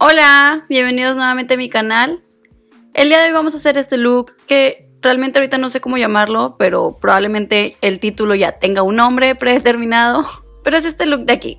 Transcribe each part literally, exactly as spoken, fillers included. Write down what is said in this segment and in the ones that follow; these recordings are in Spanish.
Hola, bienvenidos nuevamente a mi canal. El día de hoy vamos a hacer este look que realmente ahorita no sé cómo llamarlo, pero probablemente el título ya tenga un nombre predeterminado, pero es este look de aquí.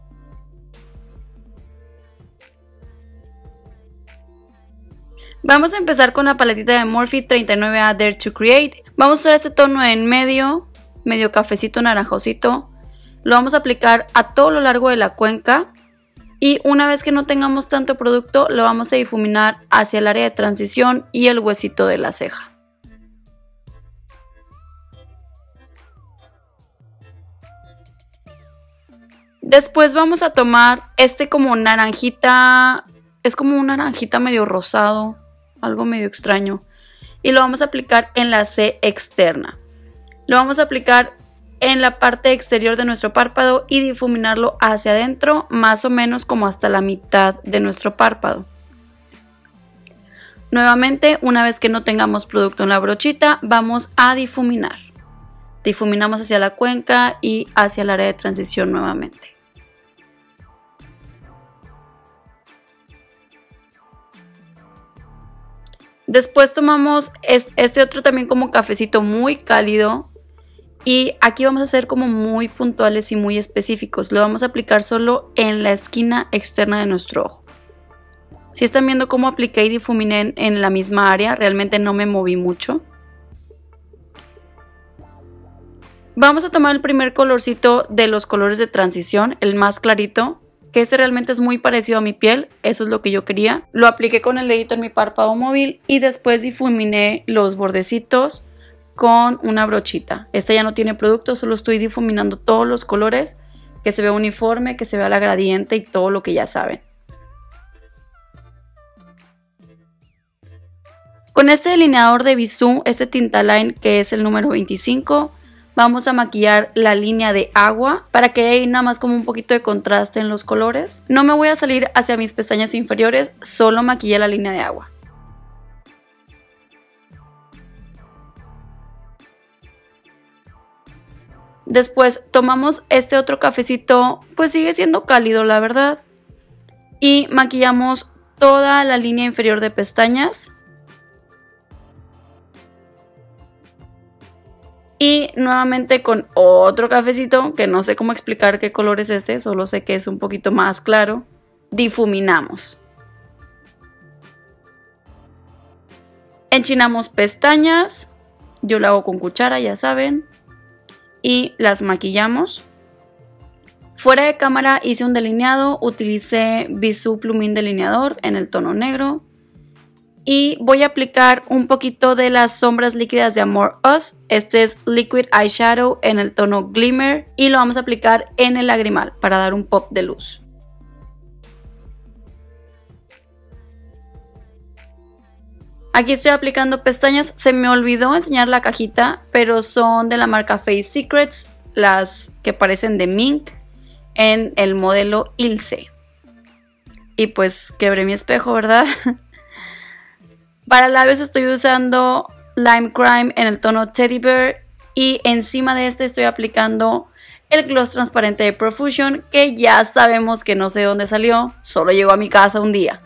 Vamos a empezar con la paletita de Morphe treinta y nueve A Dare to Create. Vamos a usar este tono en medio, medio cafecito naranjosito. Lo vamos a aplicar a todo lo largo de la cuenca. Y una vez que no tengamos tanto producto, lo vamos a difuminar hacia el área de transición y el huesito de la ceja. Después vamos a tomar este como naranjita, es como un naranjita medio rosado, algo medio extraño. Y lo vamos a aplicar en la C externa. Lo vamos a aplicar en la parte exterior de nuestro párpado y difuminarlo hacia adentro, más o menos como hasta la mitad de nuestro párpado. Nuevamente, una vez que no tengamos producto en la brochita, vamos a difuminar. Difuminamos hacia la cuenca y hacia el área de transición nuevamente. Después tomamos este otro también como cafecito muy cálido. Y aquí vamos a ser como muy puntuales y muy específicos. Lo vamos a aplicar solo en la esquina externa de nuestro ojo. Si están viendo cómo apliqué y difuminé en la misma área, realmente no me moví mucho. Vamos a tomar el primer colorcito de los colores de transición, el más clarito, que este realmente es muy parecido a mi piel, eso es lo que yo quería. Lo apliqué con el dedito en mi párpado móvil y después difuminé los bordecitos con una brochita. Esta ya no tiene producto, solo estoy difuminando todos los colores, que se vea uniforme, que se vea la gradiente y todo lo que ya saben. Con este delineador de Bisú, este Tintaline que es el número veinticinco, vamos a maquillar la línea de agua para que haya nada más como un poquito de contraste en los colores. No me voy a salir hacia mis pestañas inferiores, solo maquillé la línea de agua. Después tomamos este otro cafecito, pues sigue siendo cálido la verdad. Y maquillamos toda la línea inferior de pestañas. Y nuevamente con otro cafecito, que no sé cómo explicar qué color es este, solo sé que es un poquito más claro. Difuminamos. Enchinamos pestañas, yo lo hago con cuchara, ya saben. Y las maquillamos. Fuera de cámara hice un delineado, utilicé Bisú Plumín Delineador en el tono negro. Y voy a aplicar un poquito de las sombras líquidas de Amor Us. Este es Liquid Eyeshadow en el tono Glimmer. Y lo vamos a aplicar en el lagrimal para dar un pop de luz. Aquí estoy aplicando pestañas, se me olvidó enseñar la cajita, pero son de la marca Face Secrets, las que parecen de Mink, en el modelo Ilse. Y pues quebré mi espejo, ¿verdad? Para labios estoy usando Lime Crime en el tono Teddy Bear y encima de este estoy aplicando el gloss transparente de Profusion, que ya sabemos que no sé dónde salió, solo llegó a mi casa un día.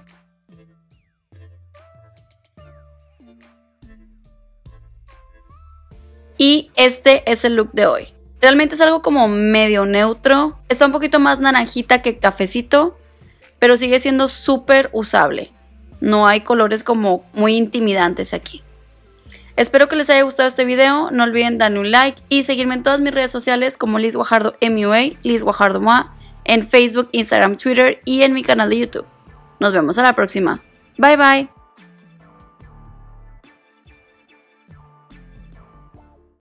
Y este es el look de hoy. Realmente es algo como medio neutro. Está un poquito más naranjita que cafecito, pero sigue siendo súper usable. No hay colores como muy intimidantes aquí. Espero que les haya gustado este video. No olviden darle un like y seguirme en todas mis redes sociales como Liz Guajardo M U A, Liz Guajardo M U A, en Facebook, Instagram, Twitter y en mi canal de YouTube. Nos vemos a la próxima. Bye bye.